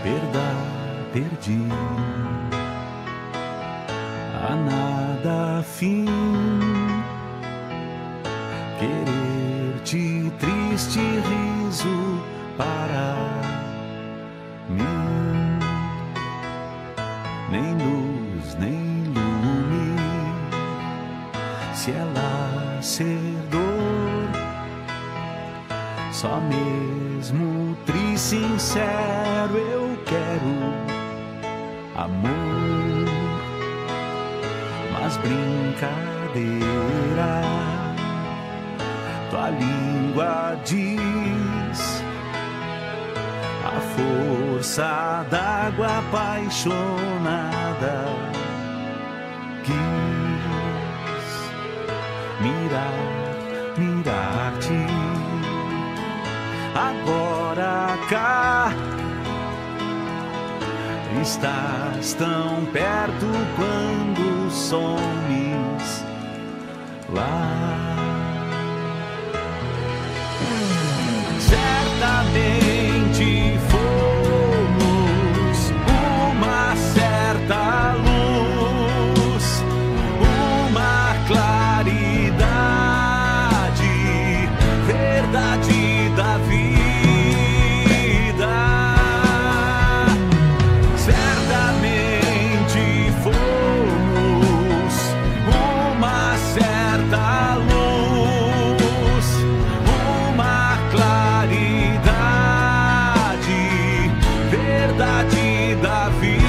perda perdi, a nada fim, querer-te triste riso para mim, nem luz nem lume, se ela ser dor, só mesmo triste sincero eu quero amor, mas brincadeira, tua língua diz, a força d'água apaixonada quis mirar-te, agora cá estás tão perto quando somes lá. Certamente fomos uma certa luz, uma claridade, verdade da vida. Certamente fomos uma certa luz, uma claridade, verdade da vida.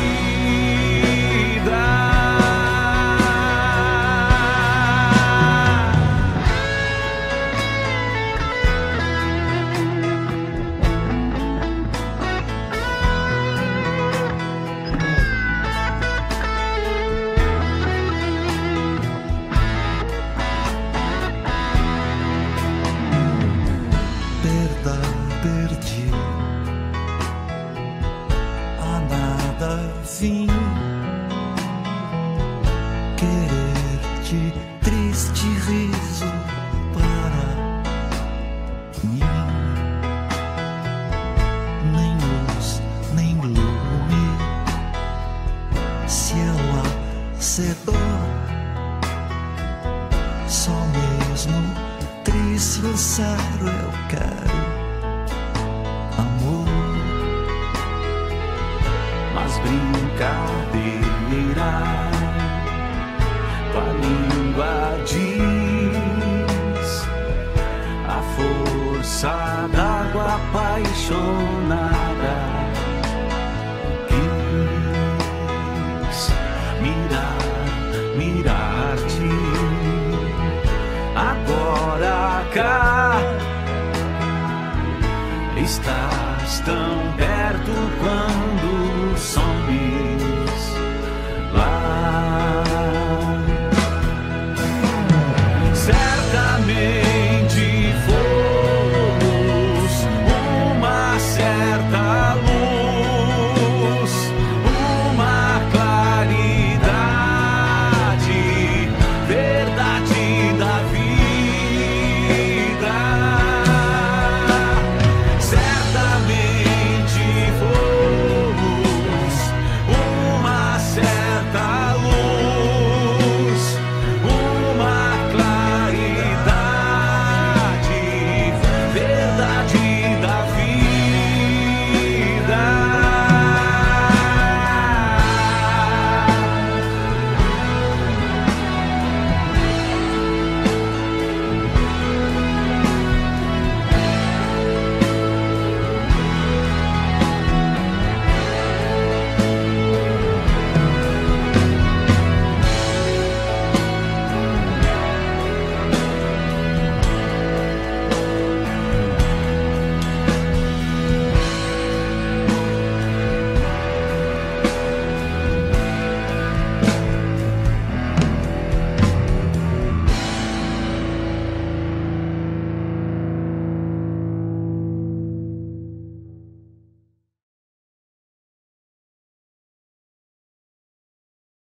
Perda perdi, a nada vim, querer-te triste riso para mim, nem luz nem lume, se ela cedou, só mesmo triste sincero eu quero amor, Mas brincadeira, tua língua diz, a força d'água apaixonada quis mirar-te, agora cá estás tão perto quando